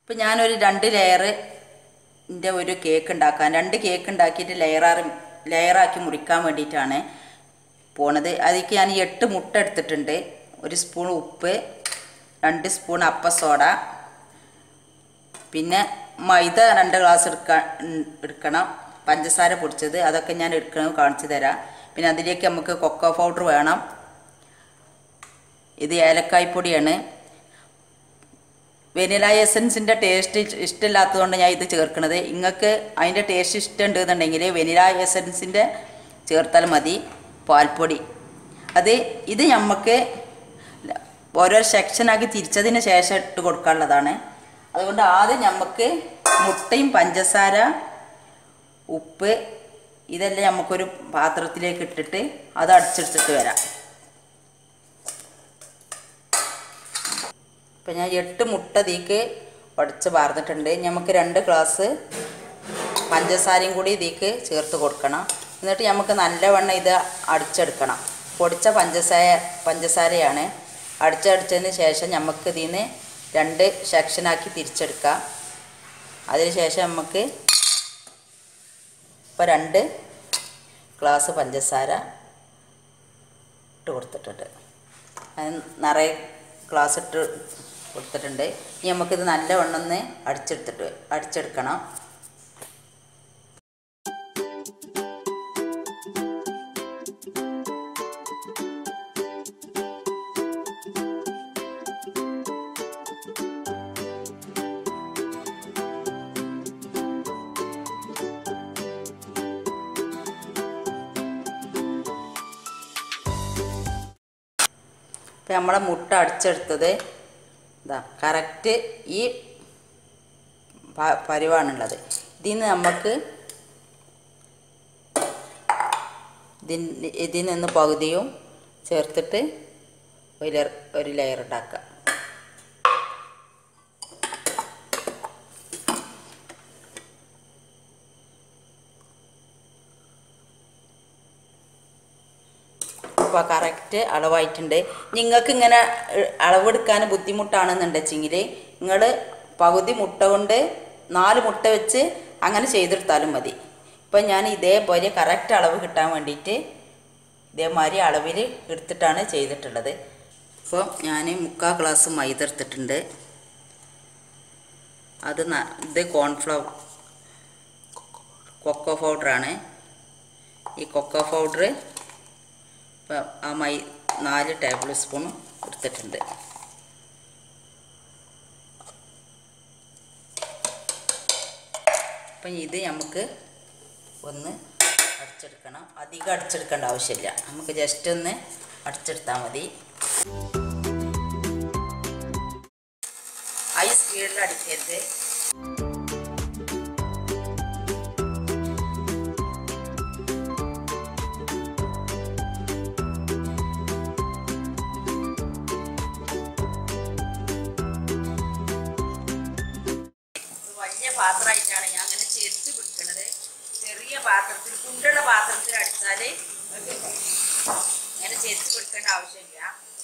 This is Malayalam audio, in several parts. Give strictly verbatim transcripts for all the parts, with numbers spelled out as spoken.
ഇപ്പോൾ ഞാനൊരു രണ്ട് ലെയറിൻ്റെ ഒരു കേക്ക് ഉണ്ടാക്കാൻ രണ്ട് കേക്ക് ഉണ്ടാക്കിയിട്ട് ലെയറാറ് ലെയറാക്കി മുറിക്കാൻ വേണ്ടിയിട്ടാണ് പോണത്. അതിലേക്ക് ഞാൻ എട്ട് മുട്ട എടുത്തിട്ടുണ്ട്, ഒരു സ്പൂൺ ഉപ്പ്, രണ്ട് സ്പൂൺ അപ്പസോഡ, പിന്നെ മൈദ രണ്ട് ഗ്ലാസ് എടുക്കാൻ എടുക്കണം, പഞ്ചസാര പൊടിച്ചത് അതൊക്കെ ഞാൻ എടുക്കണം കാണിച്ചു തരാം. പിന്നെ അതിലേക്ക് നമുക്ക് കൊക്കോ പൗഡർ വേണം, ഇത് ഏലക്കായ്പ്പൊടിയാണ്. വെനില എസൻസിൻ്റെ ടേസ്റ്റ് ഇഷ്ടമില്ലാത്തതുകൊണ്ട് ഞാൻ ഇത് ചേർക്കുന്നത്. നിങ്ങൾക്ക് അതിൻ്റെ ടേസ്റ്റ് ഇഷ്ടമുണ്ട് എന്നുണ്ടെങ്കിൽ വെനില എസൻസിൻ്റെ ചേർത്താൽ മതി. പാൽപ്പൊടി അത് ഇത് നമുക്ക് ഓരോ സെക്ഷനാക്കി തിരിച്ചതിന് ശേഷം ഇട്ട് കൊടുക്കാനുള്ളതാണ്. അതുകൊണ്ട് ആദ്യം നമുക്ക് മുട്ടയും പഞ്ചസാര ഉപ്പ് ഇതെല്ലാം നമുക്കൊരു പാത്രത്തിലേക്ക് ഇട്ടിട്ട് അത് അടിച്ചെടുത്തിട്ട് വരാം. ഇപ്പം ഞാൻ എട്ട് മുട്ട ഇതിലേക്ക് ഉടച്ച് പാർന്നിട്ടുണ്ട്. നമുക്ക് രണ്ട് ഗ്ലാസ് പഞ്ചസാരയും കൂടി ഇതിലേക്ക് ചേർത്ത് കൊടുക്കണം. എന്നിട്ട് നമുക്ക് നല്ലവണ്ണം ഇത് അടിച്ചെടുക്കണം. പൊടിച്ച പഞ്ചസാര പഞ്ചസാരയാണ്. അടിച്ചടിച്ചതിന് ശേഷം നമുക്ക് ഇതിൽ നിന്ന് രണ്ട് സെക്ഷനാക്കി തിരിച്ചെടുക്കാം. അതിന് ശേഷം നമുക്ക് ഇപ്പോൾ രണ്ട് ഗ്ലാസ് പഞ്ചസാര ഇട്ട് കൊടുത്തിട്ടുണ്ട്. അത് നിറയെ ഗ്ലാസ് ഇട്ട് കൊടുത്തിട്ടുണ്ട്. ഇനി നമുക്കിത് നല്ലവണ്ണം ഒന്ന് അടിച്ചെടുത്തിട്ട് അടിച്ചെടുക്കണം. ഇപ്പം നമ്മളെ മുട്ട അടിച്ചെടുത്തത് ഇതാ കറക്റ്റ് ഈ പരിവാണുള്ളത്. ഇതിൽ നിന്ന് നമുക്ക് ഇതിന് ഇതിൽ നിന്ന് പകുതിയും ചേർത്തിട്ട് ഒരു ഒരു ലെയർ ഉണ്ടാക്കാം. അപ്പോൾ കറക്റ്റ് അളവായിട്ടുണ്ട്. നിങ്ങൾക്ക് ഇങ്ങനെ അളവെടുക്കാൻ ബുദ്ധിമുട്ടാണെന്നുണ്ടെങ്കിൽ നിങ്ങൾ പകുതി മുട്ട കൊണ്ട് നാല് മുട്ട വെച്ച് അങ്ങനെ ചെയ്തെടുത്താലും മതി. ഇപ്പം ഞാൻ ഇതേപോലെ കറക്റ്റ് അളവ് കിട്ടാൻ വേണ്ടിയിട്ട് ഇതേമാതിരി അളവിൽ എടുത്തിട്ടാണ് ചെയ്തിട്ടുള്ളത്. അപ്പോൾ ഞാൻ മുക്കാൽ ഗ്ലാസ് മൈദ എടുത്തിട്ടുണ്ട്. അത് ഇത് കോൺഫ്ലവർ കൊക്കോ പൗഡറാണ്. ഈ കൊക്കോ പൗഡർ ഇപ്പം ആ മൈ നാല് ടേബിൾ സ്പൂൺ എടുത്തിട്ടുണ്ട്. അപ്പം ഇത് നമുക്ക് ഒന്ന് അടിച്ചെടുക്കണം. അധികം അടിച്ചെടുക്കേണ്ട ആവശ്യമില്ല, നമുക്ക് ജസ്റ്റ് ഒന്ന് അടിച്ചെടുത്താൽ മതി. ഹൈ സ്പീഡിൽ അടിക്കരുത്. പാത്രമായിട്ടാണ് ഞാൻ അങ്ങനെ ചെരിച്ച് പിടിക്കുന്നത്. ചെറിയ പാത്രത്തിൽ കുണ്ടുള്ള പാത്രത്തിൽ അടിച്ചാൽ അങ്ങനെ ചെരിച്ച് പിടിക്കേണ്ട ആവശ്യമില്ല.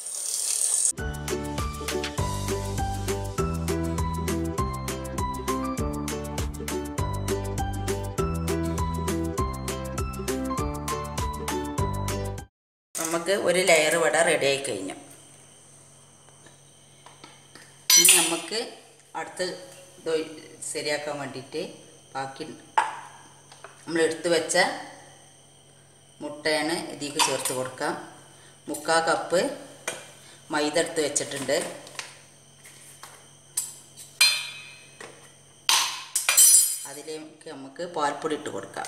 നമുക്ക് ഒരു ലെയർ ഇവിടെ റെഡി ആയി കഴിഞ്ഞു. ഇനി നമുക്ക് അടുത്ത ശരിയാക്കാൻ വേണ്ടിയിട്ട് ബാക്കി നമ്മൾ എടുത്തു വെച്ച മുട്ടയാണ് ഇതിലേക്ക് ചേർത്ത് കൊടുക്കാം. മുക്കാൽ കപ്പ് മൈദ എടുത്ത് വെച്ചിട്ടുണ്ട്. അതിലേക്ക് നമുക്ക് പാൽപ്പൊടി ഇട്ട് കൊടുക്കാം.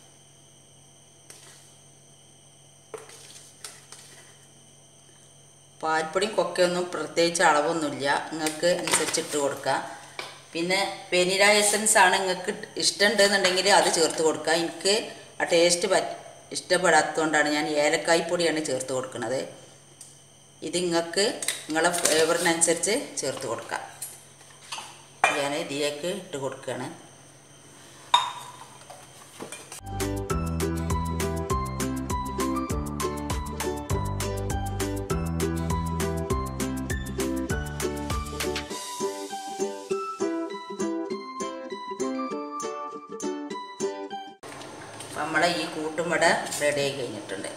പാൽപ്പൊടിയും കൊക്കയൊന്നും പ്രത്യേകിച്ച് അളവൊന്നുമില്ല, നിങ്ങൾക്ക് അനുസരിച്ചിട്ട് കൊടുക്കാം. പിന്നെ വെനില എസൻസ് ആണ് നിങ്ങൾക്ക് ഇഷ്ടമുണ്ടെന്നുണ്ടെങ്കിൽ അത് ചേർത്ത് കൊടുക്കുക. എനിക്ക് ആ ടേസ്റ്റ് പറ്റ ഇഷ്ടപ്പെടാത്തതുകൊണ്ടാണ് ഞാൻ ഏലക്കായ്പ്പൊടിയാണ് ചേർത്ത് കൊടുക്കുന്നത്. ഇത് നിങ്ങൾക്ക് നിങ്ങളെ ഫ്ലേവറിനനുസരിച്ച് ചേർത്ത് കൊടുക്കാം. ഞാൻ ഇതിലേക്ക് ഇട്ട് കൊടുക്കുകയാണ്. നമ്മളെ ഈ കൂട്ടും വട റെഡി ആയി കഴിഞ്ഞിട്ടുണ്ട്.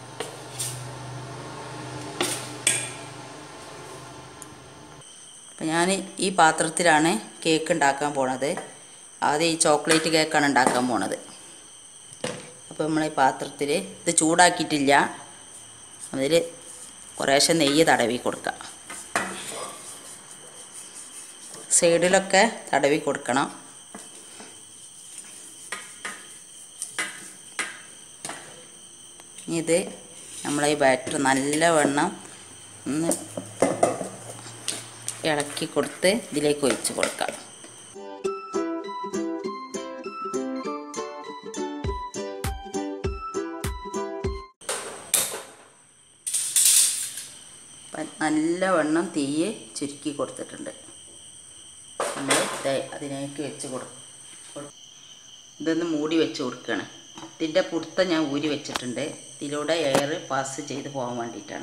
അപ്പം ഞാൻ ഈ പാത്രത്തിലാണ് കേക്ക് ഉണ്ടാക്കാൻ പോണത്. ആദ്യം ഈ ചോക്ലേറ്റ് കേക്കാണ് ഉണ്ടാക്കാൻ പോണത്. അപ്പോൾ നമ്മൾ ഈ പാത്രത്തിൽ ഇത് ചൂടാക്കിയിട്ടില്ല, അതിൽ കുറേശ്ശെ നെയ്യ് തടവി കൊടുക്കാം. സൈഡിലൊക്കെ തടവി കൊടുക്കണം. ഇത് നമ്മളെ ഈ ബാറ്റർ നല്ലവണ്ണം ഒന്ന് ഇളക്കി കൊടുത്ത് ഇതിലേക്ക് ഒഴിച്ച് കൊടുക്കാം. നല്ലവണ്ണം തീയെ ചുരുക്കി കൊടുത്തിട്ടുണ്ട്. നമ്മൾ അതിലേക്ക് വെച്ച് കൊടുക്കും. ഇതൊന്ന് മൂടി വെച്ച് കൊടുക്കുകയാണ്. ഇതിൻ്റെ പുറത്ത് ഞാൻ ഊരി വെച്ചിട്ടുണ്ട്. ഇതിലൂടെ എയർ പാസ് ചെയ്ത് പോകാൻ വേണ്ടിയിട്ടാണ്.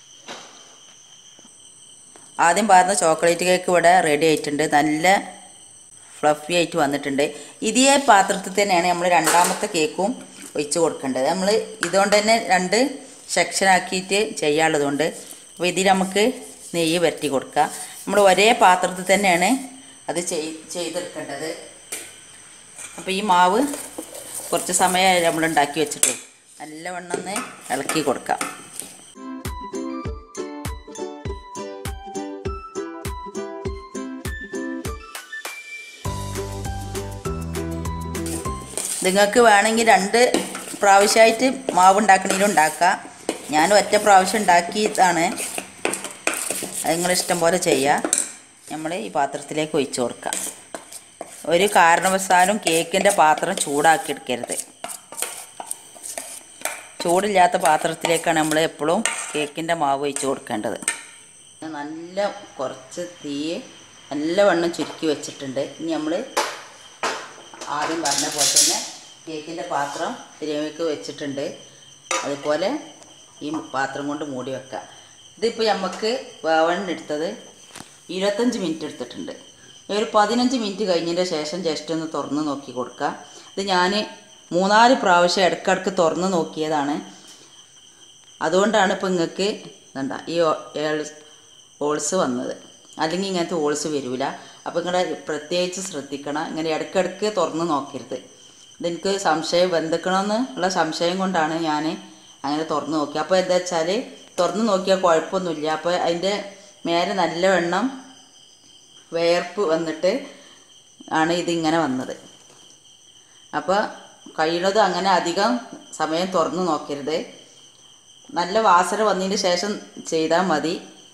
ആദ്യം പറഞ്ഞ ചോക്ലേറ്റ് കേക്ക് ഇവിടെ റെഡി ആയിട്ടുണ്ട്. നല്ല ഫ്ലഫി ആയിട്ട് വന്നിട്ടുണ്ട്. ഇതേ പാത്രത്തിൽ തന്നെയാണ് നമ്മൾ രണ്ടാമത്തെ കേക്കും ഒഴിച്ച് കൊടുക്കേണ്ടത്. നമ്മൾ ഇതുകൊണ്ട് തന്നെ രണ്ട് സെക്ഷനാക്കിയിട്ട് ചെയ്യാനുള്ളതുകൊണ്ട് അപ്പോൾ ഇതിൽ നമുക്ക് നെയ്യ് വരട്ടി കൊടുക്കാം. നമ്മൾ ഒരേ പാത്രത്തിൽ തന്നെയാണ് അത് ചെയ് ചെയ്തെടുക്കേണ്ടത്. അപ്പോൾ ഈ മാവ് കുറച്ച് സമയം നമ്മൾ ഉണ്ടാക്കി വെച്ചിട്ട് നല്ലവണ്ണം ഒന്ന് ഇളക്കി കൊടുക്കാം. നിങ്ങൾക്ക് വേണമെങ്കിൽ രണ്ട് പ്രാവശ്യമായിട്ട് മാവ് ഉണ്ടാക്കണമെങ്കിലും ഉണ്ടാക്കാം. ഞാൻ ഒറ്റ പ്രാവശ്യം ഉണ്ടാക്കിയതാണ്. അത് നിങ്ങളിഷ്ടം പോലെ ചെയ്യുക. നമ്മൾ ഈ പാത്രത്തിലേക്ക് ഒഴിച്ച് കൊടുക്കാം. ഒരു കാരണവശാലും കേക്കിൻ്റെ പാത്രം ചൂടാക്കി എടുക്കരുത്. ചൂടില്ലാത്ത പാത്രത്തിലേക്കാണ് നമ്മൾ എപ്പോഴും കേക്കിൻ്റെ മാവ് ഒഴിച്ച് കൊടുക്കേണ്ടത്. നല്ല കുറച്ച് തീ നല്ലവണ്ണം ചുരുക്കി വെച്ചിട്ടുണ്ട്. ഇനി നമ്മൾ ആദ്യം പറഞ്ഞ പോലെ തന്നെ കേക്കിൻ്റെ പാത്രം ഇതിലേക്ക് വെച്ചിട്ടുണ്ട്. അതുപോലെ ഈ പാത്രം കൊണ്ട് മൂടി വെക്കാം. ഇതിപ്പോൾ നമുക്ക് വേവണെടുത്തത് ഇരുപത്തഞ്ച് മിനിറ്റ് എടുത്തിട്ടുണ്ട്. ഒരു പതിനഞ്ച് മിനിറ്റ് കഴിഞ്ഞതിൻ്റെ ശേഷം ജസ്റ്റ് ഒന്ന് തുറന്ന് നോക്കി കൊടുക്കുക. ഇത് ഞാൻ മൂന്നാല് പ്രാവശ്യം ഇടയ്ക്കിടയ്ക്ക് തുറന്ന് നോക്കിയതാണ്. അതുകൊണ്ടാണ് ഇപ്പോൾ നിങ്ങൾക്ക് എന്താ ഈ ഹോൾസ് വന്നത്. അല്ലെങ്കിൽ ഇങ്ങനത്തെ ഹോൾസ് വരില്ല. അപ്പോൾ നിങ്ങൾ പ്രത്യേകിച്ച് ശ്രദ്ധിക്കണം. ഇങ്ങനെ ഇടയ്ക്കിടയ്ക്ക് തുറന്ന് നോക്കരുത്. ഇതെനിക്ക് സംശയം വെന്തിക്കണമെന്ന് ഉള്ള സംശയം കൊണ്ടാണ് ഞാൻ അങ്ങനെ തുറന്ന് നോക്കി. അപ്പോൾ എന്താ വെച്ചാൽ തുറന്ന് നോക്കിയാൽ കുഴപ്പമൊന്നുമില്ല. അപ്പോൾ അതിൻ്റെ മേലെ നല്ലവണ്ണം വേർപ്പ് വന്നിട്ട് ആണ് ഇതിങ്ങനെ വന്നത്. അപ്പോൾ കഴിയുന്നത് അങ്ങനെ അധികം സമയം തുറന്ന് നോക്കരുത്. നല്ല വാസന വന്നതിന് ശേഷം ചെയ്താൽ മതി.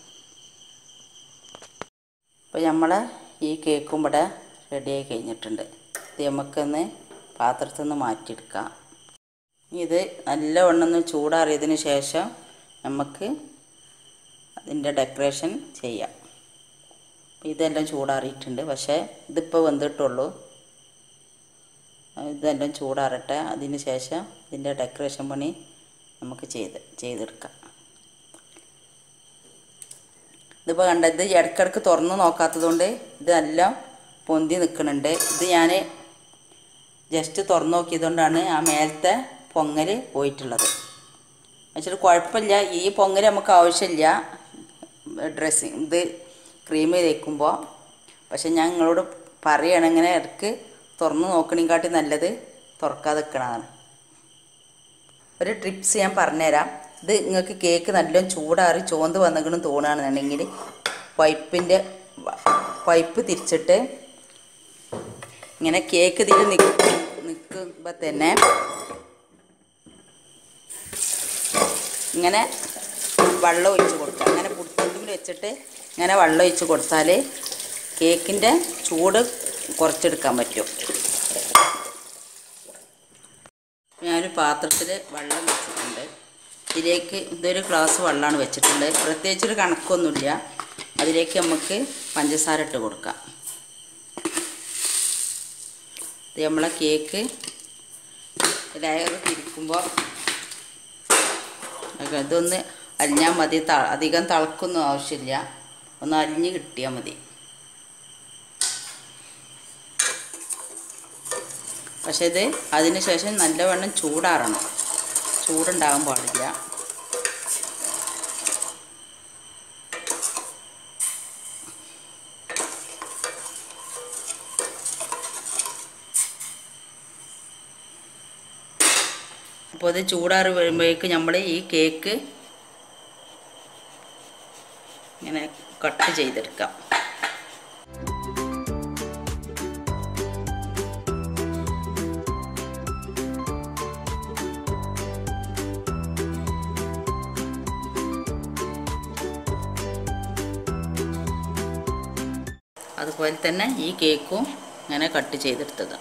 അപ്പോൾ നമ്മൾ ഈ കേക്കും ഇവിടെ റെഡിയായി കഴിഞ്ഞിട്ടുണ്ട്. ഇത് നമുക്കൊന്ന് പാത്രത്തിൽ നിന്ന് മാറ്റിയെടുക്കാം. ഇത് നല്ലവണ്ണം ഒന്ന് ചൂടാറിയതിന് ശേഷം നമുക്ക് അതിൻ്റെ ഡെക്കറേഷൻ ചെയ്യാം. ഇതെല്ലാം ചൂടാറിയിട്ടുണ്ട്. പക്ഷേ ഇതിപ്പോൾ വെന്തിട്ടുള്ളൂ. ഇതെല്ലാം ചൂടാറട്ടെ. അതിന് ശേഷം ഇതിൻ്റെ ഡെക്കറേഷൻ പണി നമുക്ക് ചെയ്ത് ചെയ്തെടുക്കാം. ഇതിപ്പോൾ കണ്ട ഇത് ഇടയ്ക്കിടയ്ക്ക് തുറന്ന് നോക്കാത്തത് കൊണ്ട് ഇതെല്ലാം പൊന്തി നിൽക്കുന്നുണ്ട്. ഇത് ഞാൻ ജസ്റ്റ് തുറന്ന് നോക്കിയതുകൊണ്ടാണ് ആ മേലത്തെ പൊങ്ങൽ പോയിട്ടുള്ളത്. വെച്ചിട്ട് കുഴപ്പമില്ല. ഈ പൊങ്ങൽ നമുക്ക് ആവശ്യമില്ല ഡ്രസ്സിങ് ഇത് ക്രീം തേക്കുമ്പോൾ. പക്ഷെ ഞാൻ നിങ്ങളോട് പറയുകയാണ്, ഇങ്ങനെ ഇടയ്ക്ക് തുറന്ന് നോക്കണേക്കാട്ടി നല്ലത് തുറക്കാതെ വെക്കണതാണ്. ഒരു ട്രിപ്സ് ഞാൻ പറഞ്ഞുതരാം. ഇത് നിങ്ങൾക്ക് കേക്ക് നല്ലോണം ചൂടാറി ചോന്ത് വന്നിക്കണം തോന്നുകയാണെന്നുണ്ടെങ്കിൽ പൈപ്പിൻ്റെ പൈപ്പ് തിരിച്ചിട്ട് ഇങ്ങനെ കേക്ക് ഇതിൽ നിൽക്കും നിൽക്കുമ്പോൾ തന്നെ ഇങ്ങനെ വെള്ളം ഒഴിച്ച് കൊടുക്കുക. അങ്ങനെ പുട്ടുണ്ടെങ്കിൽ വെച്ചിട്ട് ഇങ്ങനെ വെള്ളം ഒഴിച്ച് കൊടുത്താൽ കേക്കിൻ്റെ ചൂട് കുറച്ചെടുക്കാൻ പറ്റും. ഞാനൊരു പാത്രത്തിൽ വെള്ളം വെച്ചിട്ടുണ്ട്. ഇതിലേക്ക് ഇതൊരു ഗ്ലാസ് വെള്ളമാണ് വെച്ചിട്ടുണ്ട്. പ്രത്യേകിച്ചൊരു കണക്കൊന്നുമില്ല. അതിലേക്ക് നമുക്ക് പഞ്ചസാര ഇട്ട് കൊടുക്കാം. ഇത് നമ്മളെ കേക്ക് ലെയർ തിരിക്കുമ്പോൾ ഇതൊന്ന് അലിഞ്ഞാൽ മതി. ത അധികം തിളക്കൊന്നും ആവശ്യമില്ല. ഒന്ന് അലിഞ്ഞ് കിട്ടിയാൽ മതി. പക്ഷേ ഇത് അതിന് ശേഷം നല്ലവണ്ണം ചൂടാറണം, ചൂടുണ്ടാകാൻ പാടില്ല. അപ്പോൾ അത് ചൂടാറി വരുമ്പോഴേക്ക് നമ്മൾ ഈ കേക്ക് ഇങ്ങനെ കട്ട് ചെയ്തെടുക്കാം. അതുപോലെ തന്നെ ഈ കേക്കും ഇങ്ങനെ കട്ട് ചെയ്തെടുത്തത്.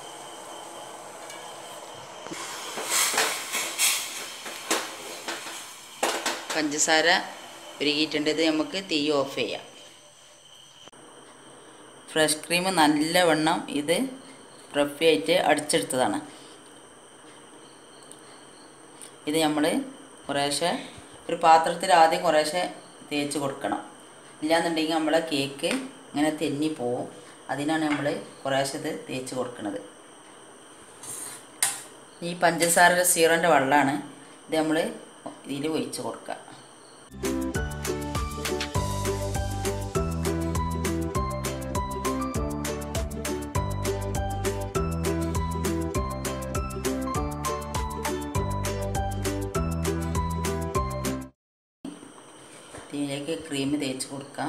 പഞ്ചസാര ഉരുകിയിട്ടുണ്ട്. ഇത് നമുക്ക് തീ ഓഫ് ചെയ്യാം. ഫ്രഷ് ക്രീം നല്ലവണ്ണം ഇത് ഫ്ലഫി ആയിട്ട് അടിച്ചെടുത്തതാണ്. ഇത് നമ്മൾ കുറേശ്ശെ ഒരു പാത്രത്തിൽ ആദ്യം കുറേശ്ശെ തേച്ച് കൊടുക്കണം. ഇല്ലാന്നുണ്ടെങ്കിൽ നമ്മളെ കേക്ക് ഇങ്ങനെ തെന്നി പോവും. അതിനാണ് നമ്മൾ കുറേശ്ശെ ഇത് തേച്ച് കൊടുക്കുന്നത്. ഈ പഞ്ചസാര സീറോൻ്റെ വെള്ളമാണ്. ഇത് നമ്മൾ ഇതിൽ ഒഴിച്ച് കൊടുക്കുക. ഇതിലേക്ക് ക്രീം തേച്ച് കൊടുക്കാം.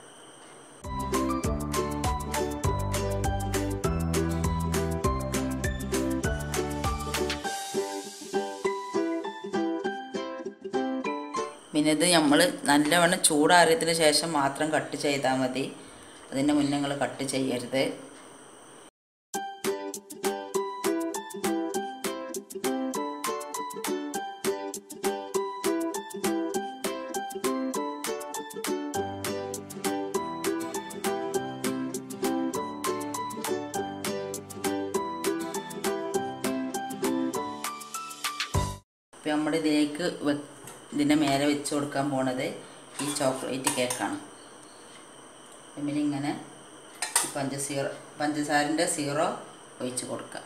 പിന്നെ ഇത് നമ്മൾ നല്ലവണ്ണം ചൂടാറിയതിന് ശേഷം മാത്രം കട്ട് ചെയ്താൽ മതി. അതിൻ്റെ മുന്നേ നിങ്ങൾ കട്ട് ചെയ്യരുത്. അപ്പോൾ നമ്മൾ ഇതിലേക്ക് ഇതിൻ്റെ മേലെ വെച്ച് കൊടുക്കാൻ പോണത് ഈ ചോക്ലേറ്റ് കേക്കാണ്. പിന്നെ ഇങ്ങനെ പഞ്ചസീറോ പഞ്ചസാരൻ്റെ സീറോ ഒഴിച്ച് കൊടുക്കാം.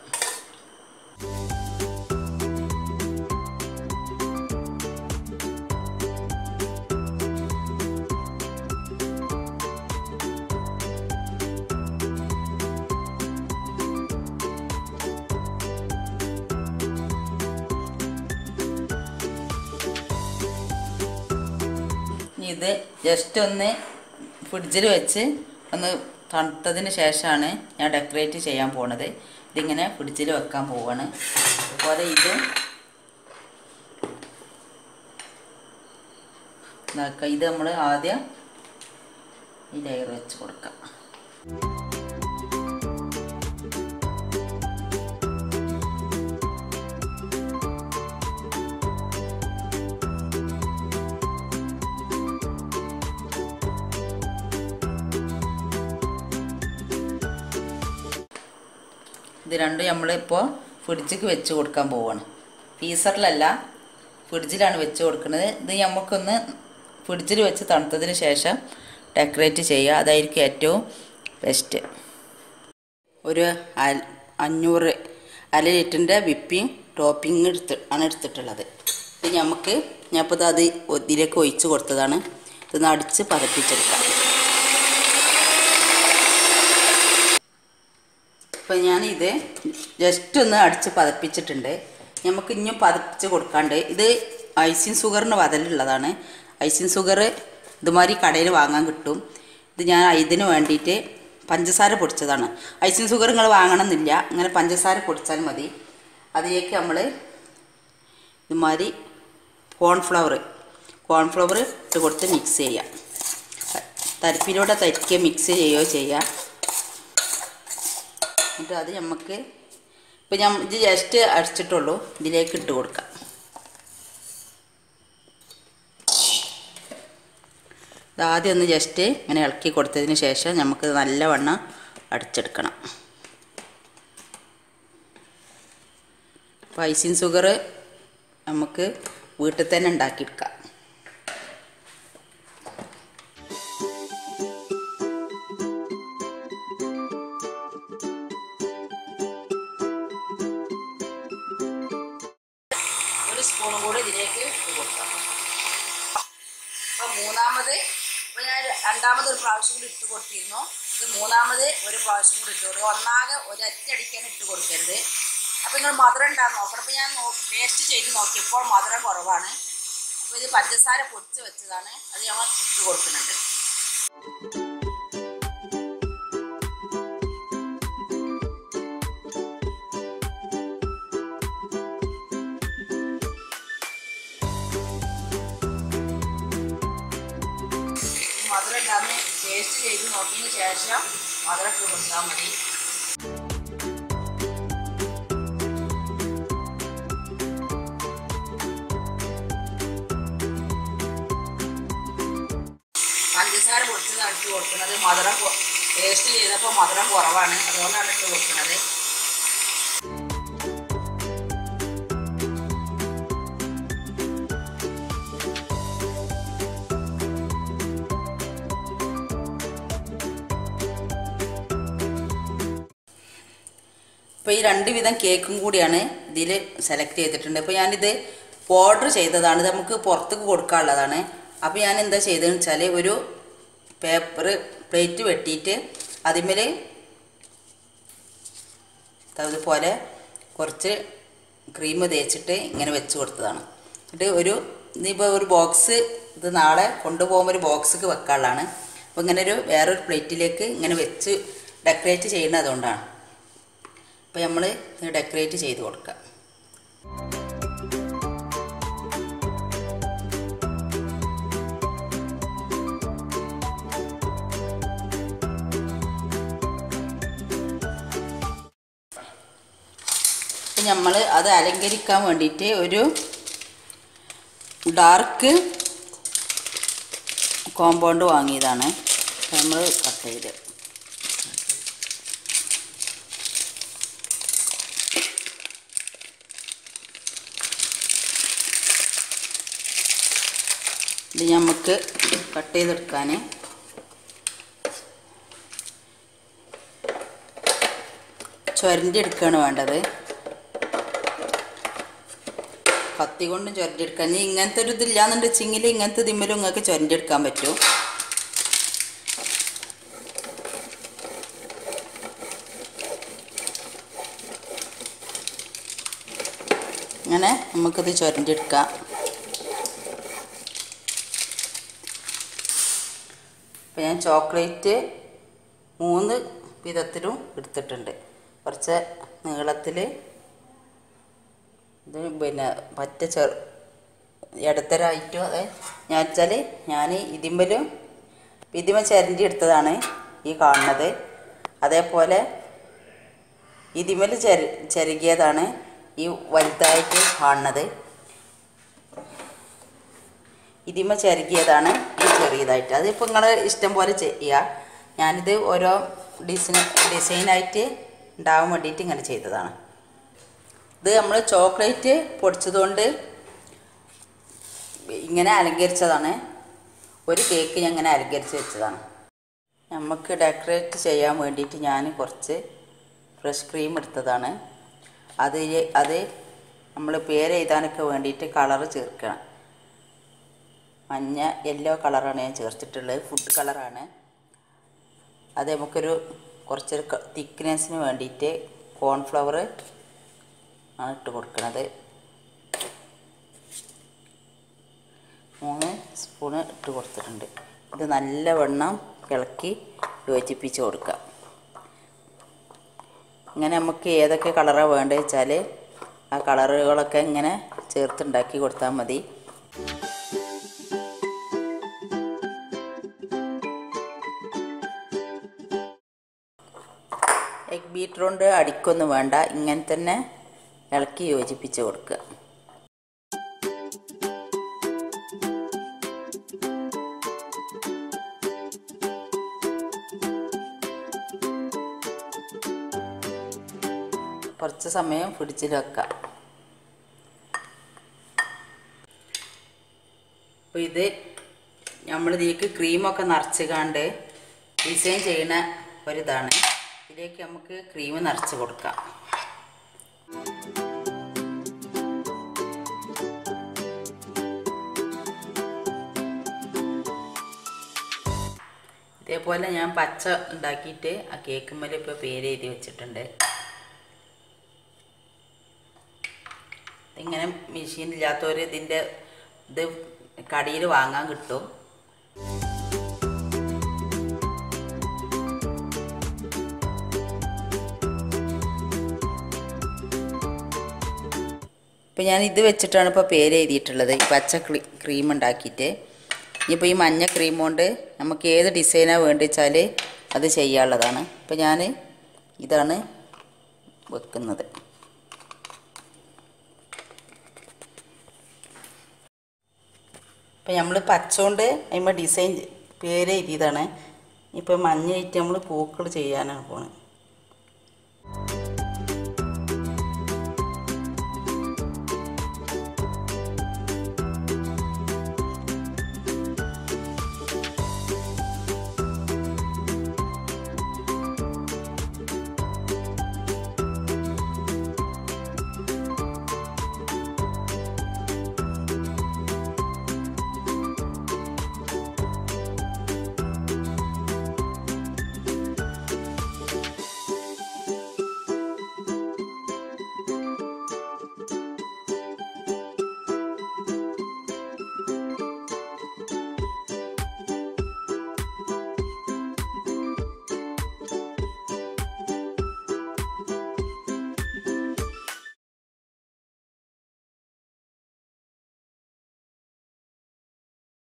ഇത് ജസ്റ്റ് ഒന്ന് ഫ്രിഡ്ജിൽ വെച്ച് ഒന്ന് തണുത്തതിന് ശേഷമാണ് ഞാൻ ഡെക്കറേറ്റ് ചെയ്യാൻ പോണത്. ഇതിങ്ങനെ ഫ്രിഡ്ജിൽ വെക്കാൻ പോവാണ്. അതുപോലെ ഇത് ഇതാക്കുക. ഇത് നമ്മൾ ആദ്യം ഈ ലെയർ വെച്ച് കൊടുക്കാം. ഇത് രണ്ടും നമ്മളിപ്പോൾ ഫ്രിഡ്ജിക്ക് വെച്ച് കൊടുക്കാൻ പോവുകയാണ്. ഫ്രീസറിലല്ല, ഫ്രിഡ്ജിലാണ് വെച്ച് കൊടുക്കുന്നത്. ഇത് നമുക്കൊന്ന് ഫ്രിഡ്ജിൽ വെച്ച് തണുത്തതിന് ശേഷം ഡെക്കറേറ്റ് ചെയ്യുക. അതായിരിക്കും ഏറ്റവും ബെസ്റ്റ്. ഒരു അഞ്ഞൂറ് അര ലിറ്ററിൻ്റെ വിപ്പിംഗ് ടോപ്പിംഗ് എടുത്ത് ആണ് എടുത്തിട്ടുള്ളത്. ഇത് നമുക്ക് ഞാനിപ്പോൾ അത് ഇതിലേക്ക് ഒഴിച്ച് കൊടുത്തതാണ്. ഇതൊന്ന് അടിച്ച് പതപ്പിച്ചെടുക്കാം. അപ്പോൾ ഞാനിത് ജസ്റ്റ് ഒന്ന് അടിച്ച് പതപ്പിച്ചിട്ടുണ്ട്. നമുക്ക് ഇനിയും പതപ്പിച്ച് കൊടുക്കാണ്ട്. ഇത് ഐസിങ് ഷുഗറിന് ബദലുള്ളതാണ്. ഐസിങ് ഷുഗർ ഇതുമാതിരി കടയിൽ വാങ്ങാൻ കിട്ടും. ഇത് ഞാൻ ഇതിന് വേണ്ടിയിട്ട് പഞ്ചസാര പൊടിച്ചതാണ്. ഐസിങ് ഷുഗർ നിങ്ങൾ വാങ്ങണമെന്നില്ല, ഇങ്ങനെ പഞ്ചസാര പൊടിച്ചാൽ മതി. അതിലേക്ക് നമ്മൾ ഇതുമാതിരി കോൺഫ്ലവർ കോൺഫ്ലവർ ഇട്ട് കൊടുത്ത് മിക്സ് ചെയ്യുക. തരിപ്പിലൂടെ തരിക്കുക മിക്സ് ചെയ്യുകയോ ചെയ്യുക. എന്നിട്ട് അത് നമുക്ക് ഇപ്പം ഞാൻ ഇത് ജസ്റ്റ് അടിച്ചിട്ടുള്ളൂ, ഇതിലേക്ക് ഇട്ട് കൊടുക്കാം. ആദ്യം ഒന്ന് ജസ്റ്റ് ഇങ്ങനെ ഇളക്കി കൊടുത്തതിന് ശേഷം നമുക്ക് നല്ലവണ്ണം അടിച്ചെടുക്കണം. അപ്പോൾ ഐസിങ് ഷുഗർ നമുക്ക് വീട്ടിൽ തന്നെ ഉണ്ടാക്കിയെടുക്കാം. ഒരു സ്പൂണും കൂടി ഇതിലേക്ക് ഇട്ട് കൊടുക്കാം. അപ്പോൾ മൂന്നാമത് ഇപ്പോൾ ഞാൻ രണ്ടാമത് ഒരു പ്രാവശ്യം കൂടി ഇട്ട് കൊടുത്തിരുന്നു. ഇത് മൂന്നാമത് ഒരു പ്രാവശ്യം കൂടി ഇട്ട് കൊടുക്കുക. ഒന്നാകെ ഒരൊറ്റയടിക്കാൻ ഇട്ട് കൊടുക്കരുത്. അപ്പോൾ നിങ്ങൾ മധുരം ഉണ്ടാകും നോക്കണം. അപ്പോൾ ഞാൻ ടേസ്റ്റ് ചെയ്ത് നോക്കിയപ്പോൾ മധുരം കുറവാണ്. അപ്പോൾ ഇത് പഞ്ചസാര പൊടിച്ച് വെച്ചതാണ്, അത് ഞങ്ങൾ ഇട്ട് കൊടുക്കുന്നുണ്ട്. മധുരം ഉണ്ടാകുന്ന ടേസ്റ്റ് ചെയ്ത് നോക്കിയതിന് ശേഷം മധുരം ഇട്ട് കൊടുത്താൽ മതി. പഞ്ചസാര പൊടിച്ചതാണ് ഇട്ട് കൊടുക്കുന്നത്. മധുരം ടേസ്റ്റ് ചെയ്തപ്പോൾ മധുരം കുറവാണ്, അതുകൊണ്ടാണ് ഇട്ട് കൊടുക്കുന്നത്. ഇപ്പോൾ ഈ രണ്ട് വിധം കേക്കും കൂടിയാണ് ഇതിൽ സെലക്ട് ചെയ്തിട്ടുണ്ട്. അപ്പോൾ ഞാനിത് ഓർഡർ ചെയ്തതാണ്, ഇത് നമുക്ക് പുറത്തേക്ക് കൊടുക്കാനുള്ളതാണ്. അപ്പോൾ ഞാൻ എന്താ ചെയ്തതെന്ന് വെച്ചാൽ ഒരു പേപ്പർ പ്ലേറ്റ് വെട്ടിയിട്ട് അതിന്മേൽ അതുപോലെ കുറച്ച് ക്രീം തേച്ചിട്ട് ഇങ്ങനെ വെച്ച് കൊടുത്തതാണ്. എന്നിട്ട് ഒരു ഇനിയിപ്പോൾ ഒരു ബോക്സ് ഇത് നാളെ കൊണ്ടുപോകുമ്പോൾ ഒരു ബോക്സിക്ക് വെക്കാനുള്ളതാണ്. അപ്പോൾ ഇങ്ങനെ ഒരു വേറൊരു പ്ലേറ്റിലേക്ക് ഇങ്ങനെ വെച്ച് ഡെക്കറേറ്റ് ചെയ്യുന്നത് അതുകൊണ്ടാണ്. അപ്പോൾ നമ്മൾ ഇത് ഡെക്കറേറ്റ് ചെയ്ത് കൊടുക്കാം. അപ്പം നമ്മൾ അത് അലങ്കരിക്കാൻ വേണ്ടിയിട്ട് ഒരു ഡാർക്ക് കോമ്പൗണ്ട് വാങ്ങിയതാണ്. നമ്മൾ കട്ട് ചെയ്ത് ഇത് നമുക്ക് കട്ട് ചെയ്തെടുക്കാൻ ചുരണ്ടിയെടുക്കുകയാണ് വേണ്ടത്. കത്തി കൊണ്ടും ചുരണ്ടിയെടുക്കാൻ. ഇനി ഇങ്ങനത്തെ ഒരു ഇതില്ലാന്നുണ്ട് വെച്ചെങ്കിൽ ഇങ്ങനത്തെ ഇതിമ്മലും നിങ്ങൾക്ക് ചുരണ്ടിയെടുക്കാൻ പറ്റും. അങ്ങനെ നമുക്കിത് ചുരണ്ടിയെടുക്കാം. അപ്പോൾ ഞാൻ ചോക്ലേറ്റ് മൂന്ന് വിധത്തിലും എടുത്തിട്ടുണ്ട്. കുറച്ച് നീളത്തിൽ ഇത് പിന്നെ പറ്റ ചെറു ഇടത്തരായിട്ടും അതെ ഞാൻ വെച്ചാൽ ഞാൻ ഇതിമ്പലും ഇതിമ ചരണ്ടി എടുത്തതാണ് ഈ കാണുന്നത്. അതേപോലെ ഇതിമൽ ചര ചരുകിയതാണ് ഈ വലുതായിട്ട് കാണുന്നത്. ഇതിമ ചരുകിയതാണ് ഈ ചെറിയതായിട്ട്. അതിപ്പോൾ നിങ്ങൾ ഇഷ്ടം പോലെ ചെയ്യുക. ഞാനിത് ഓരോ ഡിസൈൻ ഡിസൈനായിട്ട് ഉണ്ടാവാൻ വേണ്ടിയിട്ട് ഇങ്ങനെ ചെയ്തതാണ്. ഇത് നമ്മൾ ചോക്ലേറ്റ് പൊടിച്ചതുകൊണ്ട് ഇങ്ങനെ അലങ്കരിച്ചതാണ്. ഒരു കേക്ക് ഞാൻ ഇങ്ങനെ അലങ്കരിച്ച് വെച്ചതാണ്. നമുക്ക് ഡെക്കറേറ്റ് ചെയ്യാൻ വേണ്ടിയിട്ട് ഞാൻ കുറച്ച് ഫ്രഷ് ക്രീം എടുത്തതാണ്. അത് അത് നമ്മൾ പേര് എഴുതാനൊക്കെ വേണ്ടിയിട്ട് കളറ് ചേർക്കണം. മഞ്ഞ യെല്ലോ കളറാണ് ഞാൻ ചേർത്തിട്ടുള്ളത്, ഫുഡ് കളറാണ്. അത് നമുക്കൊരു കുറച്ചൊരു തിക്നെസ്സിന് വേണ്ടിയിട്ട് കോൺഫ്ലവർ ആണ് ഇട്ട് കൊടുക്കുന്നത്. മൂന്ന് സ്പൂണ് ഇട്ട് കൊടുത്തിട്ടുണ്ട്. ഇത് നല്ലവണ്ണം ഇളക്കി യോജിപ്പിച്ച് കൊടുക്കാം. ഇങ്ങനെ നമുക്ക് ഏതൊക്കെ കളറാണ് വേണ്ടത് വെച്ചാൽ ആ കളറുകളൊക്കെ ഇങ്ങനെ ചേർത്തുണ്ടാക്കി കൊടുത്താൽ മതി. എഗ് ബീറ്റർ കൊണ്ട് അടിക്കൊന്നും വേണ്ട, ഇങ്ങനെ തന്നെ ഇളക്കി യോജിപ്പിച്ച് കൊടുക്കുക. കുറച്ച് സമയം ഫ്രിഡ്ജിൽ വെക്കാം. അപ്പോൾ ഇത് നമ്മൾ ഇതിലേക്ക് ക്രീമൊക്കെ നിറച്ച് കണ്ട് ഡിസൈൻ ചെയ്യുന്ന ഒരിതാണ്. ഇതിലേക്ക് നമുക്ക് ക്രീം നിറച്ച് കൊടുക്കാം. ഇതേപോലെ ഞാൻ പച്ച ഉണ്ടാക്കിയിട്ട് ആ കേക്കുമ്മൽ ഇപ്പോൾ പേര് എഴുതി വെച്ചിട്ടുണ്ട്. ഇങ്ങനെ മെഷീനില്ലാത്തവർ ഇതിൻ്റെ ഇത് കടയിൽ വാങ്ങാൻ കിട്ടും. ഇപ്പോൾ ഞാൻ ഇത് വെച്ചിട്ടാണ് ഇപ്പോൾ പേര് എഴുതിയിട്ടുള്ളത്, ഈ പച്ച ക്രീം ഉണ്ടാക്കിയിട്ട്. ഇനിയിപ്പോൾ ഈ മഞ്ഞ ക്രീം കൊണ്ട് നമുക്ക് ഏത് ഡിസൈനാണ് വേണ്ടി വെച്ചാൽ അത് ചെയ്യാനുള്ളതാണ്. ഇപ്പോൾ ഞാൻ ഇതാണ് വെക്കുന്നത്. ഇപ്പോൾ നമ്മൾ പച്ച കൊണ്ട് അതിന്മേൽ ഡിസൈൻ പേര് എഴുതിയതാണ്. ഇപ്പോൾ മഞ്ഞ ആയിട്ട് നമ്മൾ പൂക്കൾ ചെയ്യാനാണ് പോകുന്നത്.